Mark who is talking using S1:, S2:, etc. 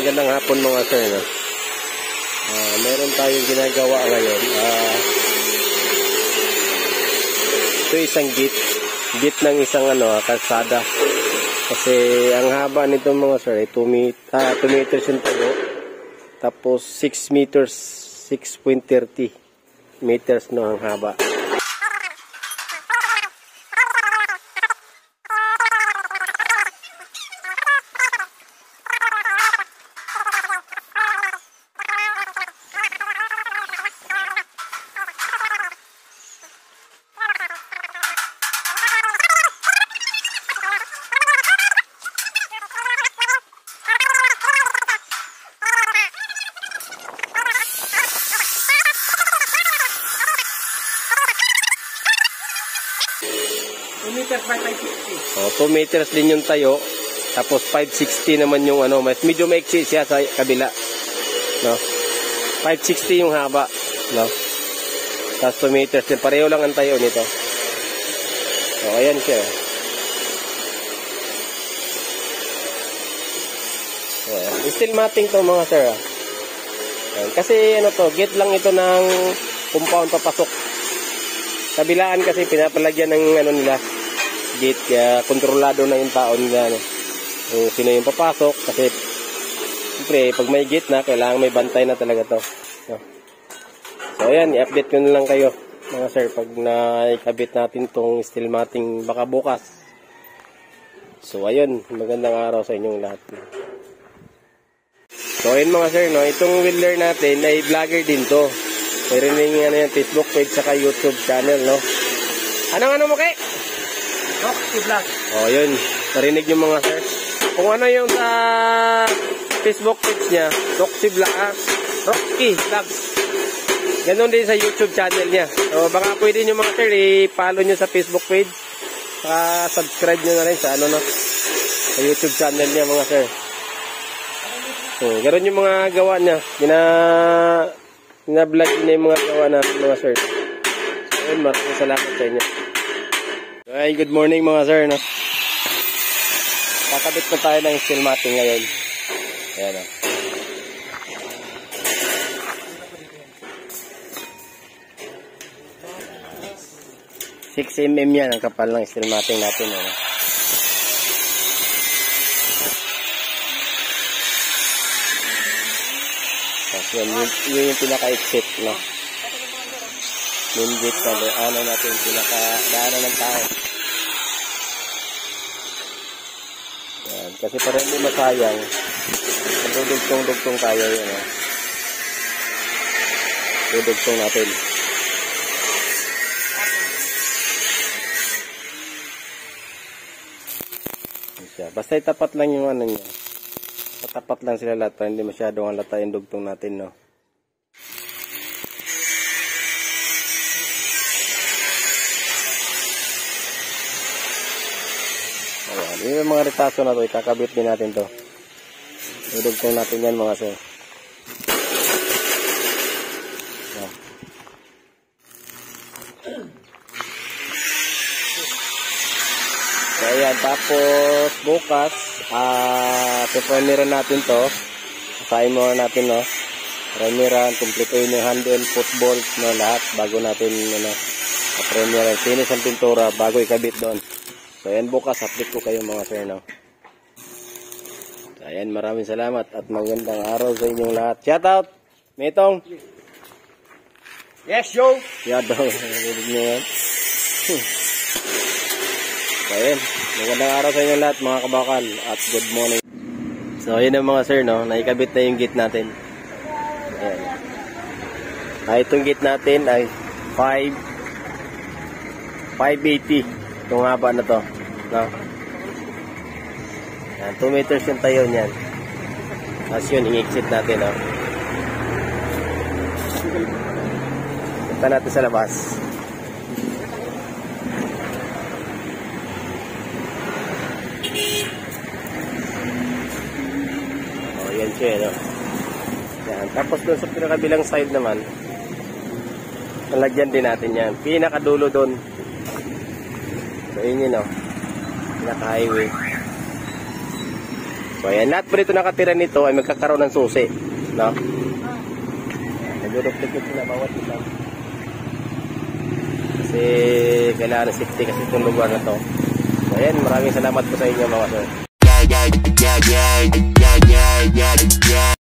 S1: magandang hapon mga sir, no? Meron tayong ginagawa ngayon. Ito isang gate ng isang kalsada. Kasi ang haba nito mga sir ay 2 meters yung tayo. Tapos 6 meters, 6.30 meters no ang haba. 2 meters din yung tayo. Tapos 560 naman yung medyo maiksi siya sa kabila. No? 560 yung haba. No? Tapos 2 meters din. Pareho lang ang tayo nito. So, ayan siya. So, ayan. Still mating to mga sir. Ayan. Kasi gate lang ito ng compound papasok. Kabilaan kasi pinapalagyan ng nila. Gate, kaya kontrolado na yung tao nila. Kung sino yung papasok. Kasi, siyempre, pag may gate na, kailangan may bantay na talaga to. So, ayan, i-update ko na lang kayo, mga sir, pag naikabit natin tong steel matting baka bukas. So, ayun, magandang araw sa inyong lahat. So, ayun mga sir, no, itong welder natin ay vlogger din to. Mayroon yung Facebook page saka YouTube channel, no. Anong mo kay? Rocky Vlog. Oh, yun. Narinig yung mga sir. Kung ano yung sa Facebook page niya, Rocky Vlog. Ganon din sa YouTube channel niya. So, baka pwede nyo mga sir, i-follow nyo sa Facebook page. Subscribe nyo na rin sa sa YouTube channel niya mga sir. So, ganon yung mga gawa niya. Gina-vlog niya yung mga gawa na mga sir. So, yun, maraming salamat sa inyo. Ay, good morning mga sir, no? Kakabit na tayo ng steel matting ngayon. Ayan, no? 6 mm yan ang kapal ng steel matting natin, no? Tapos yun yung pinaka-exit, no? Main gate na natin pinaka-daanan ng tao. Yan. Kasi para hindi masayang, dudugtong tayo yun. Dudugtong natin. Basta itapat lang yung niya. Patapat lang sila lahat para hindi masyadong halata yung dugtong natin, no? Ayan, yung mga retaso na to, ikakabit din natin to. Idugtong natin yan mga sir. So, ayan, tapos bukas, primeran natin to. Asahin mo natin, no? Primeran, kumpletuhin yung handle, footbolt, no? Lahat, bago natin, primeran. Finish ang pintura, bago ikabit doon. So, ayan bukas, update ko kayo mga sir, no? So, ayan, maraming salamat at magandang araw sa inyong lahat. Shout out! Metong!
S2: Yes, yo!
S1: Shout out! Narinig nyo yan? So, ayan, magandang araw sa inyong lahat mga kabakal at good morning. So, ayan ang mga sir, no? Naikabit na yung gate natin. Ayan. Itong gate natin ay 580. Itong haba na to, no? Yan, 2 meters yung tayo niyan. Tapos yun, i-exit natin, no? Punta natin sa labas. Oh, yan siya, no? Yan. Tapos doon sa pinakabilang side naman, nalagyan din natin yan. Pinakadulo doon. So, yun yun, no? Pinaka-highway. So ayan, lahat po dito nakatira nito ay magkakaroon ng susi, no? Nag-duplicate sila bawat isa. Kasi kailangan safety kasi itong lugar na to. So ayan, maraming salamat po sa inyo mga sir.